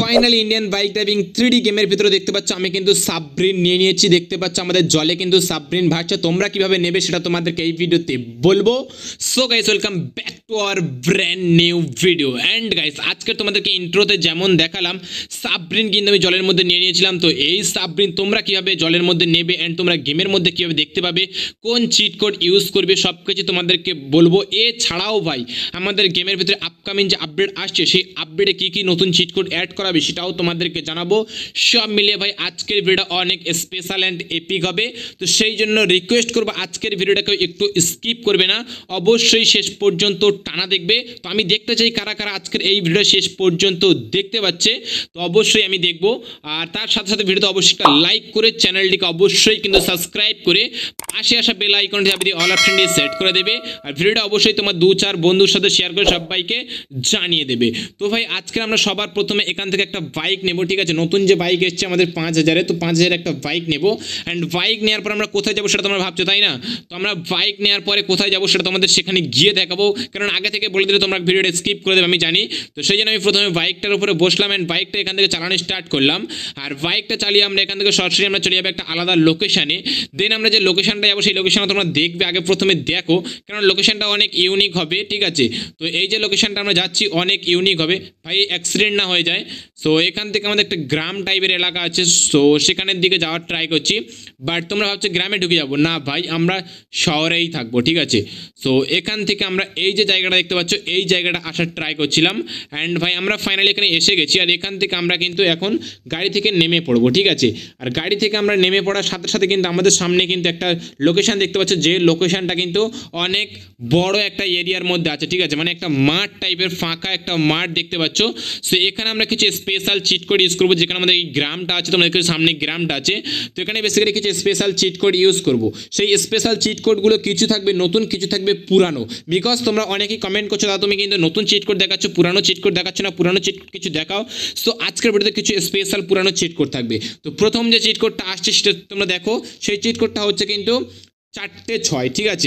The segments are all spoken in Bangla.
Finally Indian bike driving 3D গেমের ভিতরে দেখতে পাচ্ছ আমি কিন্তু সাবরিন নিয়ে নিয়েছি। দেখতে পাচ্ছ আমাদের জলে কিন্তু সাবরিন ভাসছে। তোমরা কিভাবে নেবে সেটা তোমাদেরকে এই ভিডিওতে বলবো। So guys, welcome back to our brand new video. And guys, আজকে তোমাদেরকে ইন্ট্রোতে যেমন দেখালাম সাবরিন কিন্তু আমি জলের মধ্যে নিয়ে নিয়েছিলাম। তো এই সাবরিন তোমরা কিভাবে জলের মধ্যে নেবে অ্যান্ড তোমরা গেমের মধ্যে কিভাবে দেখতে পাবে, কোন চিট কোড ইউজ করবে, সব কিছু তোমাদেরকে বলবো। এছাড়াও ভাই আমাদের গেমের ভিতরে আপকামিং যে আপডেট আসছে সেই আপডেটে কী কী নতুন চিট কোড অ্যাড করাবে সেটাও তোমাদেরকে জানাবো। সব মিলিয়ে ভাই আজকের ভিডিওটা অনেক স্পেশাল অ্যান্ড এপিক হবে। তো সেই জন্য রিকোয়েস্ট করবো আজকের ভিডিওটাকে একটু স্কিপ করবে না, অবশ্যই শেষ পর্যন্ত টানা দেখবে। তো আমি দেখতে চাই কারা কারা আজকের এই ভিডিও শেষ পর্যন্ত দেখতে পাচ্ছে। তো অবশ্যই আমি দেখবো। আর তার সাথে সাথে ভিডিওতে অবশ্যই একটা লাইক করে চ্যানেলটিকে অবশ্যই কিন্তু সাবস্ক্রাইব করে পাশে আসা বেল আইকনটি চাপি দিয়ে অল অপশন দিয়ে সেট করে দেবে। আর ভিডিওটা অবশ্যই তোমার 2-4 বন্ধুর সাথে শেয়ার করে সবাইকে জানিয়ে দেবে। তো ভাই আজকে আমরা সবার প্রথমে এখান থেকে একটা বাইক নেব, ঠিক আছে? নতুন যে বাইক এসছে আমাদের 5000-এ, তো 5000 একটা বাইক নেব। অ্যান্ড বাইক নেওয়ার পর আমরা কোথায় যাবো সেটা তোমরা ভাবছো, তাই না? তো আমরা বাইক নেওয়ার পরে কোথায় যাবো সেটা তোমাদের সেখানে গিয়ে দেখাবো, কারণ আগে থেকে বলে দিলে তোমরা ভিডিওটা স্কিপ করে দেবে আমি জানি। তো সেই জন্য আমি প্রথমে বাইকটার উপরে বসলাম অ্যান্ড বাইকটা এখান থেকে চালানো স্টার্ট করলাম। আর বাইকটা চালিয়ে আমরা এখান থেকে সরাসরি আমরা চলে যাবো একটা আলাদা লোকেশানে। দেন আমরা যে লোকেশানটা যাবো সেই লোকেশানটা তোমরা দেখবে, আগে প্রথমে দেখো, কারণ লোকেশানটা অনেক ইউনিক হবে, ঠিক আছে? তো এই যে লোকেশানটা আমরা যাচ্ছি অনেক ইউনিক হবে ভাই, অ্যাক্সিডেন্ট না হয়ে যায়। সো এখান থেকে আমাদের একটা গ্রাম টাইপের এলাকা আছে, সো সেখানের দিকে যাওয়ার ট্রাই করছি। বাট তোমরা ভাবছো গ্রামে ঢুকে যাবো, না ভাই আমরা শহরেই থাকবো, ঠিক আছে? সো এখান থেকে আমরা এই যে জায়গাটা দেখতে পাচ্ছ এই জায়গাটা আসার ট্রাই করছিলাম। অ্যান্ড ভাই আমরা ফাইনালি এখানে এসে গেছি। আর এখান থেকে আমরা কিন্তু এখন গাড়ি থেকে নেমে পড়বো, ঠিক আছে? আর গাড়ি থেকে আমরা নেমে পড়ার সাথে সাথে কিন্তু আমাদের সামনে কিন্তু একটা লোকেশান দেখতে পাচ্ছ, যে লোকেশানটা কিন্তু অনেক বড় একটা এরিয়ার মধ্যে আছে, ঠিক আছে? মানে একটা মাঠ টাইপের, ফাঁকা একটা মাঠ দেখতে পাচ্ছ। সো এখানে আমরা কিছু স্পেশাল চিট কোড ইউজ করবো, যেখানে আমাদের এই গ্রামটা আছে, তোমরা দেখো সামনে গ্রামটা আছে। তো এখানে বেসিক্যালি কিছু স্পেশাল চিট কোড ইউজ করবো। সেই স্পেশাল চিট কোডগুলো কিছু থাকবে নতুন, কিছু থাকবে পুরানো। বিকজ তোমরা অনেকেই কমেন্ট করছো দাদা তুমি কিন্তু নতুন চিট কোড দেখাচ্ছ, পুরানো চিট কোড দেখাচ্ছ না, পুরানো চিট কোড কিছু দেখাও। সো আজকের ভিডিওতে কিছু স্পেশাল পুরানো চিট কোড থাকবে। তো প্রথম যে চিট কোডটা আসছে সেটা তোমরা দেখো, সেই চিট কোডটা হচ্ছে কিন্তু 4-6, ঠিক আছে?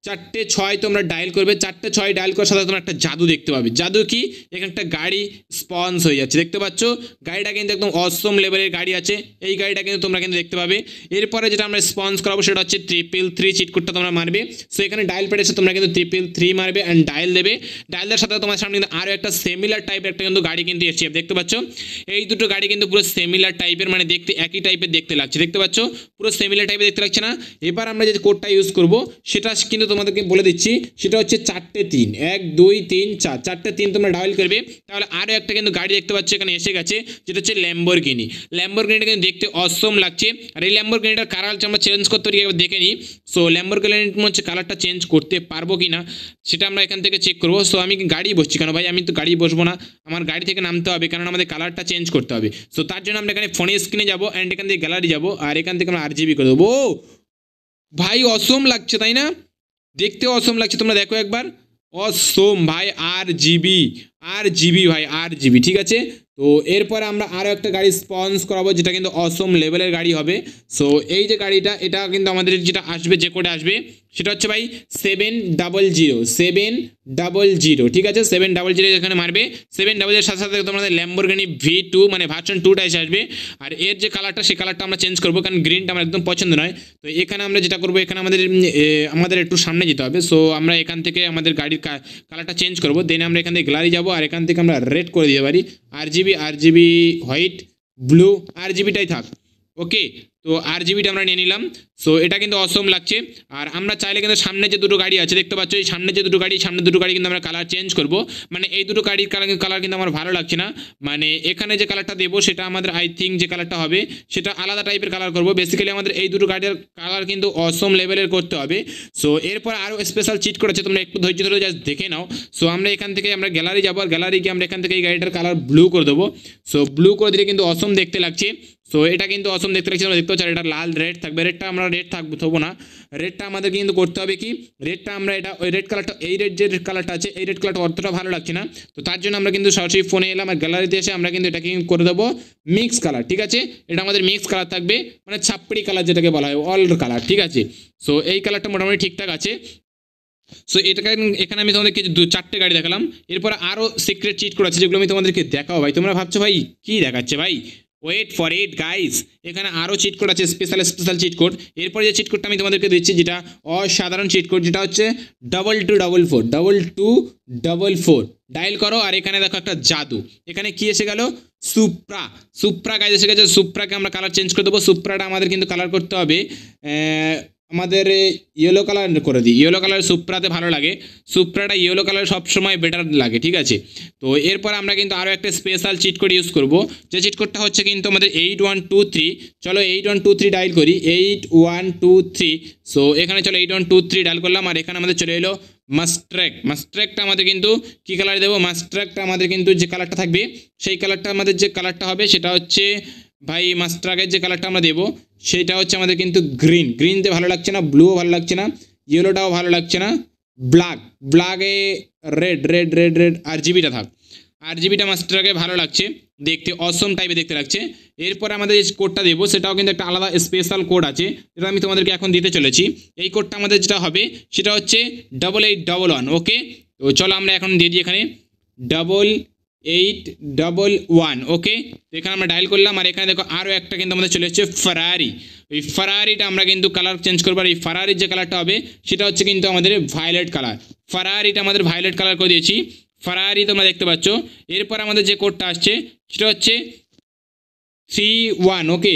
4-6 তোমরা ডায়াল করবে। 4-6 ডায়াল করার সাথে তোমরা একটা জাদু দেখতে পাবে। জাদু কি? এখানে একটা গাড়ি স্পন্স হয়ে যাচ্ছে, দেখতে পাচ্ছ? গাড়িটা কিন্তু একদম অসম লেভেলের গাড়ি আছে, এই গাড়িটা কিন্তু তোমরা কিন্তু দেখতে পাবে। এরপরে যেটা আমরা স্পন্স করাবো সেটা হচ্ছে 333 চিট কোডটা তোমরা মারবে। সো এখানে ডায়াল প্যাড এসে তোমরা কিন্তু 333 মারবে অ্যান্ড ডায়াল দেবে। ডায়াল দেওয়ার সাথে তোমার সামনে কিন্তু আরও একটা সিমিলার টাইপের একটা কিন্তু গাড়ি কিন্তু এসছে, দেখতে পাচ্ছ? এই দুটো গাড়ি কিন্তু পুরো সিমিলার টাইপের, মানে দেখতে একই টাইপের দেখতে লাগছে, দেখতে পাচ্ছ? পুরো সিমিলার টাইপের দেখতে লাগছে না? এবার আমরা যে কোডটা ইউজ করবো সেটা কিন্তু তোমাদেরকে বলে দিচ্ছি, সেটা হচ্ছে 4-3, 1 2 3 4, 4-3 তোমরা ডায়াল করবে। তাহলে আরও একটা কিন্তু গাড়ি দেখতে পাচ্ছ এখানে এসে গেছে, যেটা হচ্ছে ল্যাম্বরগিনি। ল্যাম্বরগিনিটা কিন্তু দেখতে অসম লাগছে। আর এই ল্যাম্বরগিনিটার কালার আমরা চেঞ্জ করতে পারি, একবার দেখে নিই। সো ল্যাম্বরগিনির হচ্ছে কালারটা চেঞ্জ করতে পারবো কি না সেটা আমরা এখান থেকে চেক করবো। সো আমি গাড়ি বসছি কেন ভাই? আমি তো গাড়ি বসবো না, আমার গাড়ি থেকে নামতে হবে, কারণ আমাদের কালারটা চেঞ্জ করতে হবে। সো তার জন্য আমরা এখানে ফোনের স্ক্রিনে যাবো অ্যান্ড এখান থেকে গ্যালারি যাবো, আর এখান থেকে আমরা RGB করে দেবো। ভাই অসম লাগছে তাই না? দেখতে অসম লাগছে, তোমরা দেখো একবার। অসম ভাই, RGB ভাই, RGB, ঠিক আছে? তো এরপরে আমরা আরও একটা গাড়ি স্পন্স করাবো, যেটা কিন্তু অসম লেভেলের গাড়ি হবে। সো এই যে গাড়িটা, এটা কিন্তু আমাদের যেটা আসবে, যে কোডে আসবে সেটা হচ্ছে ভাই 700, ঠিক আছে? 700 এখানে মারবে। 700 সাথে সাথে তোমাদের ল্যাম্বরগিনি V2 মানে ভার্সন 2টা এসে আসবে। আর এর যে কালারটা সেই কালারটা আমরা চেঞ্জ করবো, কারণ গ্রিনটা আমার একদম পছন্দ নয়। তো এখানে আমরা যেটা করবো, এখানে আমাদের একটু সামনে যেতে হবে। সো আমরা এখান থেকে আমাদের গাড়ির কালারটা চেঞ্জ করবো। দেন আমরা এখান থেকে গ্যালারি যাবো আর এখান থেকে আমরা রেড করে দিতে পারি। RGB হোয়াইট ব্লু, RGBটাই থাক, ওকে? তো RGBটা আমরা নিয়ে নিলাম। সো এটা কিন্তু অসম লাগছে। আর আমরা চাইলে কিন্তু সামনে যে দুটো গাড়ি আছে দেখতে পাচ্ছ, এই সামনে যে দুটো গাড়ি, সামনে দুটো গাড়ি কিন্তু আমরা কালার চেঞ্জ করব। মানে এই দুটো গাড়ির কালার কিন্তু আমার ভালো লাগছে না। মানে এখানে যে কালারটা দেবো সেটা আমাদের আই থিঙ্ক যে কালারটা হবে সেটা আলাদা টাইপের কালার করব। বেসিক্যালি আমাদের এই দুটো গাড়ির কালার কিন্তু অসম লেভেলের করতে হবে। সো এরপর আরও স্পেশাল চিট করেছে, তোমরা একটু ধৈর্য ধরে জাস্ট দেখে নাও। সো আমরা এখান থেকে আমরা গ্যালারি যাবো, আর গ্যালারি গিয়ে আমরা এখান থেকে এই গাড়িটার কালার ব্লু করে দেবো। সো ব্লু করে দিলে কিন্তু অসম দেখতে লাগছে। সো এটা কিন্তু অসম দেখতে লাগছে, আমরা দেখতে পাচ্ছি। এটা লাল রেড থাকবে, রেডটা আমরা রেড থাকবো না, রেডটা আমাদের কিন্তু করতে হবে কি, রেডটা আমরা এটা ওই রেড কালারটা, এই রেড যে রেড কালারটা আছে এই রেড কালারটা অতটা ভালো লাগছে না। তো তার জন্য আমরা কিন্তু সরাসরি ফোনে এলাম আর গ্যালারিতে এসে আমরা কিন্তু এটাকে করে দেবো মিক্স কালার, ঠিক আছে? এটা আমাদের মিক্স কালার থাকবে, মানে ছাপড়ি কালার যেটাকে বলা হয়, অল কালার, ঠিক আছে? সো এই কালারটা মোটামুটি ঠিকঠাক আছে। সো এটাকে এখানে আমি তোমাদেরকে চারটে গাড়ি দেখালাম। এরপর আরও সিক্রেট চিট কোড আছে যেগুলো আমি তোমাদেরকে দেখাও ভাই। তোমরা ভাবছো ভাই কী দেখাচ্ছে ভাই, ওয়েট ফর ইট গাইস, এখানে আরও চিট কোড আছে, স্পেশাল চিট কোড। এরপর যে চিট কোডটা আমি তোমাদেরকে দিচ্ছি যেটা অসাধারণ চিট কোড, যেটা হচ্ছে 2244 2244 ডায়াল করো। আর এখানে দেখো একটা জাদু, এখানে কি এসে গেল, সুপ্রা গাইজ এসে গেছে। সুপ্রাকে আমরা কালার চেঞ্জ করে দেবো। সুপ্রাটা আমাদের কিন্তু কালার করতে হবে আমাদের ইয়েলো কালার করে দিই। ইয়েলো কালার সুপ্রাতে ভালো লাগে, সুপ্রাটা ইয়েলো কালার সবসময় বেটার লাগে, ঠিক আছে। তো এরপর আমরা কিন্তু আরও একটা স্পেশাল চিট কোড ইউজ করব, যে চিট কোডটা হচ্ছে কিন্তু আমাদের 8123। চলো 8123 ডায়াল করি, 8123। সো এখানে চলো 8123 ডায়াল করলাম। আর এখানে আমাদের চলে এলো মাস্ট্র্যাকটা আমাদের কিন্তু কী কালার দেবো, মাস্ট্র্যাকটা আমাদের কিন্তু যে কালারটা থাকবে সেই কালারটা আমাদের যে কালারটা হবে সেটা হচ্ছে ভাই, মাস্ট্রাকের যে কালারটা আমরা দেবো সেটা হচ্ছে আমাদের কিন্তু গ্রিন দিয়ে ভালো লাগছে না, ব্লুও ভালো লাগছে না, ইয়েলোটাও ভালো লাগছে না, ব্ল্যাকে রেড RGBটা থাক, RGBটা মাস্ট্রাকে ভালো লাগছে দেখতে, অসম টাইপের দেখতে লাগছে। এরপর আমাদের যে কোডটা দেবো সেটাও কিন্তু একটা আলাদা স্পেশাল কোড আছে, যেটা আমি তোমাদেরকে এখন দিতে চলেছি। এই কোডটা আমাদের যেটা হবে সেটা হচ্ছে 8811। ওকে, তো চলো আমরা এখন দিয়ে দিই এখানে 8811। ওকে, তো এখানে আমরা ডায়াল করলাম। আর এখানে দেখো আরও একটা কিন্তু আমাদের চলে এসেছে ফারারি। ওই ফারারিটা আমরা কিন্তু কালার চেঞ্জ করবো। আর এই ফারারির যে কালারটা হবে সেটা হচ্ছে কিন্তু আমাদের ভায়োলেট কালার। ফারারিটা আমাদের ভায়োলেট কালার করে দিয়েছি, ফারারি তোমরা দেখতে পাচ্ছ। এরপর আমাদের যে কোডটা আসছে সেটা হচ্ছে 31। ওকে,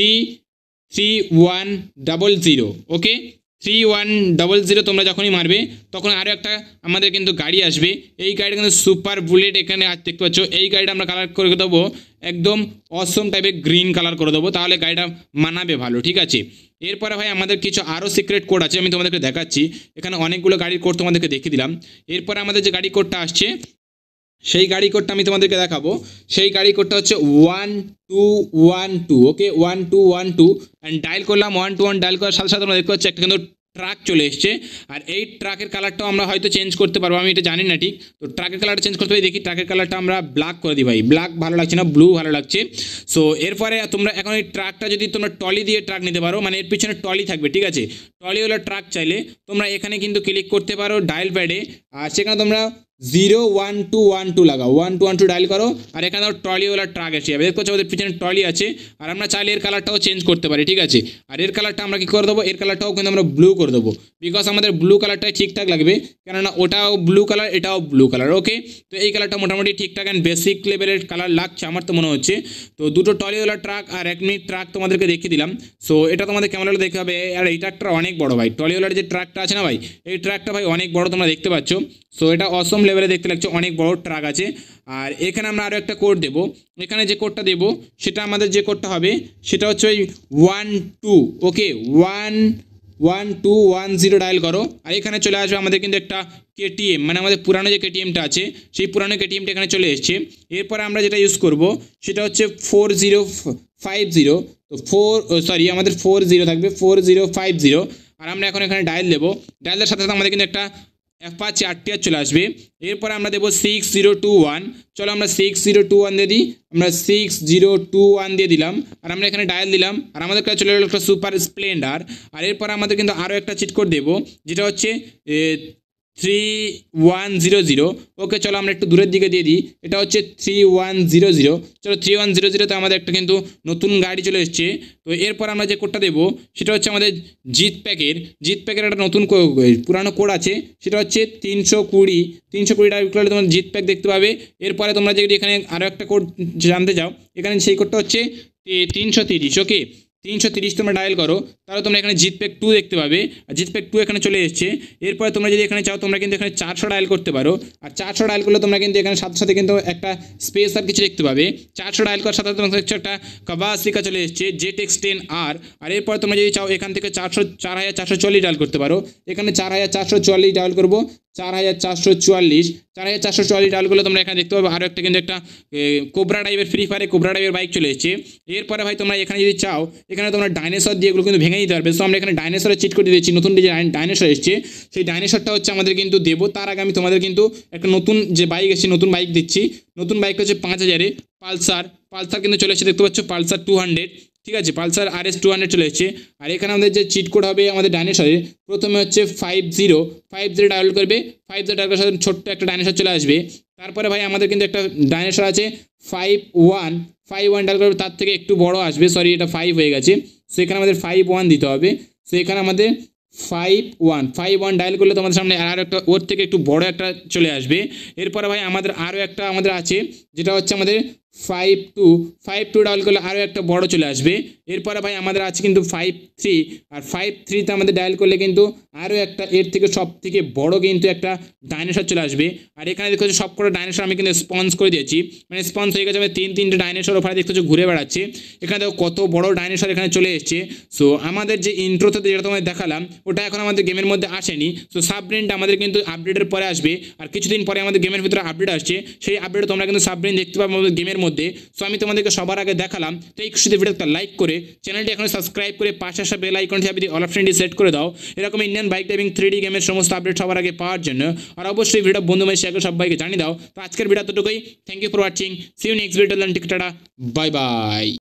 3100। ওকে, 3100 তোমরা যখনই মারবে তখন আরও একটা আমাদের কিন্তু গাড়ি আসবে। এই গাড়িটা কিন্তু সুপার বুলেট, এখানে আজ দেখতে পাচ্ছ। এই গাড়িটা আমরা কালার করে দেবো একদম অসম টাইপের গ্রিন কালার করে দেবো, তাহলে গাড়িটা মানাবে ভালো, ঠিক আছে। এরপরে ভাই আমাদের কিছু আরও সিক্রেট কোড আছে, আমি তোমাদেরকে দেখাচ্ছি। এখানে অনেকগুলো গাড়ির কোড তোমাদেরকে দেখিয়ে দিলাম। এরপরে আমাদের যে গাড়ি কোডটা আসছে সেই গাড়ি কোডটা আমি তোমাদেরকে দেখাবো। সেই গাড়ি কোডটা হচ্ছে 1212। ওকে, 1212 অ্যান্ড ডায়াল করলাম। 121 ডায়াল করার সাথে সাথে আমরা দেখতে পাচ্ছি একটা কিন্তু ট্রাক চলে এসছে। আর এই ট্রাকের কালারটাও আমরা হয়তো চেঞ্জ করতে পারবো, আমি এটা জানি না ঠিক। তো ট্রাকের কালারটা চেঞ্জ করতে পারি, দেখি ট্রাকের কালারটা আমরা ব্ল্যাক করে দিই ভাই। ব্ল্যাক ভালো লাগছে না, ব্লু ভালো লাগছে। সো এরপরে তোমরা এখন এই ট্রাকটা যদি তোমরা টলি দিয়ে ট্রাক নিতে পারো, মানে এর পিছনে টলি থাকবে, ঠিক আছে। টলিওয়ালা ট্রাক চাইলে তোমরা এখানে কিন্তু ক্লিক করতে পারো ডায়াল প্যাডে, আর সেখানে তোমরা 01212 লাগাও, 1212 ডায়াল করো। আর এখানে ট্রলিওয়ালা ট্রাক এসে যাবে, দেখতে পাচ্ছ আমাদের পিছনে ট্রলি আছে। আর আমরা চাইলে এর কালারটাও চেঞ্জ করতে পারি, ঠিক আছে। আর এর কালারটা আমরা কী করে দেবো, এর কালারটাও কিন্তু আমরা ব্লু করে দেবো, বিকজ আমাদের ব্লু কালারটাই ঠিকঠাক লাগবে, কেননা ওটাও ব্লু কালার এটাও ব্লু কালার। ওকে, তো এই কালারটা মোটামুটি ঠিকঠাক অ্যান্ড বেসিক লেভেলের কালার লাগছে আমার তো মনে হচ্ছে। তো দুটো টলিওয়ালা ট্রাক আর এক মিনিট ট্রাক তোমাদেরকে দেখিয়ে দিলাম। সো এটা তোমাদের কেমন লাগলো দেখতে হবে। আর এই ট্রাকটা অনেক বড় ভাই, টলিওয়ালার যে ট্রাকটা আছে না ভাই, এই ট্রাকটা ভাই অনেক বড়, তোমরা দেখতে পাচ্ছ। সো এটা অসম লেভেলে দেখতে লাগছে, অনেক বড় ট্রাক আছে। আর এখানে আমরা আরও একটা কোড দেবো। এখানে যে কোডটা দেবো সেটা আমাদের যে কোডটা হবে সেটা হচ্ছে ওই 12। ওকে, 1210 ডায়াল করো। আর এখানে চলে আসবে আমাদের কিন্তু একটা KTM, মানে আমাদের পুরানো যে KTMটা আছে সেই পুরানো KTMটা এখানে চলে এসছে। এরপরে আমরা যেটা ইউজ করব সেটা হচ্ছে 4050। তো আমাদের 40 থাকবে, 4050। আর আমরা এখন এখানে ডায়াল দেবো। ডায়াল দেওয়ার সাথে সাথে আমাদের কিন্তু একটা অ্যাপাচি RTR চলে আসবে। এরপরে আমরা দেবো 6021। চলো আমরা 6021 দিয়ে দিই, আমরা 6021 দিয়ে দিলাম। আর আমরা এখানে ডায়াল দিলাম, আর আমাদের কাছে চলে এলো একটা সুপার স্প্লেন্ডার। আর এরপর আমাদের কিন্তু আরও একটা চিট কোড দেবো, যেটা হচ্ছে 3100। ওকে, চলো আমরা একটু দূরের দিকে দিয়ে দিই, এটা হচ্ছে 3100। চলো 3100তে আমাদের একটা কিন্তু নতুন গাড়ি চলে এসছে। তো এরপর আমরা যে কোডটা দেবো সেটা হচ্ছে আমাদের জিত প্যাকের একটা নতুন পুরানো কোড আছে, সেটা হচ্ছে 320 টাইপ করলে তোমার জিত প্যাক দেখতে পাবে। এরপরে তোমরা যদি এখানে আরও একটা কোড জানতে চাও, এখানে সেই কোডটা হচ্ছে 330। ওকে, 330 তোমরা ডায়াল করো, তাহলে তোমরা এখানে জিত প্যাক 2 দেখতে পাবে। আর জিত প্যাক 2 এখানে চলে এসছে। এরপরে তোমরা যদি এখানে চাও তোমরা কিন্তু এখানে 400 ডায়াল করতে পারো। আর 400 ডায়াল করলে তোমরা কিন্তু এখানে সাথে সাথে কিন্তু একটা স্পেশাল কিছু দেখতে পাবে। 400 ডায়াল করার সাথে সাথে তোমরা দেখছো একটা কাভাসাকি চলে এসছে ZX10R। আর এরপর তোমরা যদি চাও এখান থেকে 4440 ডায়াল করতে পারো। এখানে 4440 ডায়াল করবো, 4440 ডায়াল করলে তোমরা এখানে দেখতে পাবে আরও একটা কিন্তু একটা কোবরা টাইপের ফ্রি ফায়ারে কোবরা টাইপের বাইক চলে এসেছে। এরপরে ভাই তোমরা এখানে যদি চাও এখানে তোমরা ডাইনোসর দিয়ে এগুলো কিন্তু ভেঙে দিতে পারবে। সো আমরা এখানে ডাইনোসরের চিট করে দিয়েছি, নতুন যে ডাইনোসর এসছে সেই ডাইনোসরটা হচ্ছে আমাদের কিন্তু দেবো। তার আগে আমি তোমাদের কিন্তু একটা নতুন যে বাইক এসেছে নতুন বাইক দিচ্ছি। নতুন বাইক হচ্ছে 5000-এ পালসার কিন্তু চলে এসেছে, দেখতে পাচ্ছ পালসার 200। ঠিক আছে, পালসার RS 200 চলে এসেছে। আর এখানে আমাদের যে চিট কোড হবে আমাদের ডাইনোসরের, প্রথমে হচ্ছে 50 ডায়াল করবে, 50 ডায়াল করার সাথে ছোট্ট একটা ডাইনোসর চলে আসবে। তারপরে ভাই আমাদের কিন্তু একটা ডাইনোসর আছে 51 ডায়াল করবে, তার থেকে একটু বড় আসবে, সরি এটা 5 হয়ে গেছে। সো এখানে আমাদের 51 দিতে হবে। সো এখানে আমাদের 51 ডায়াল করলে তোমাদের সামনে আরও একটা ওর থেকে একটু বড় একটা চলে আসবে। এরপরে ভাই আমাদের আরও একটা আমাদের আছে, যেটা হচ্ছে আমাদের 52 ডায়াল করলে আরও একটা বড় চলে আসবে। এরপরে ভাই আমাদের আছে কিন্তু 53, আর 53তে আমাদের ডায়াল করলে কিন্তু আরও একটা এর থেকে সব থেকে বড় কিন্তু একটা ডাইনোসর চলে আসবে। আর এখানে দেখতে হচ্ছে সবকটা ডাইনোসর আমি কিন্তু স্পন্স করে দিয়েছি, মানে স্পন্স হয়ে গেছে। আমি তিনটে ডাইনোসর ওখানে দেখতে হচ্ছে ঘুরে বেড়াচ্ছে। এখানে দেখো কত বড় ডাইনোসর এখানে চলে এসছে। সো আমাদের যে ইন্ট্রোতে যেটা তোমাদের দেখালাম ওটা এখন আমাদের গেমের মধ্যে আসেনি। সো সাবব্রেনটা আমাদের কিন্তু আপডেটের পরে আসবে, আর কিছুদিন পরে আমাদের গেমের ভিতরে আপডেট আসছে। সেই আপডেটে তোমরা কিন্তু সাবব্রেন দেখতে পাবে আমাদের গেমের মধ্যে। সো আমি তোমাদেরকে সবার আগে দেখালাম। তো এই খুশিতে ভিডিওটা লাইক করে চ্যানেলটি এখন সাবস্ক্রাইব করে পাশে আসা বেল আইকনটি আপনি অল অপশনটি সেট করে দাও, এরকম ইন্ডিয়ান বাইক ড্রাইভিং 3D গেমের সমস্ত আপডেট সবার আগে পাওয়ার জন্য। আর অবশ্যই ভিডিও বন্ধু ভাই শেয়ার করে সবাইকে জানিয়ে দাও। তো আজকের ভিডিও এতটুকুই। Thank you for watching, see you next video, tata, bye by.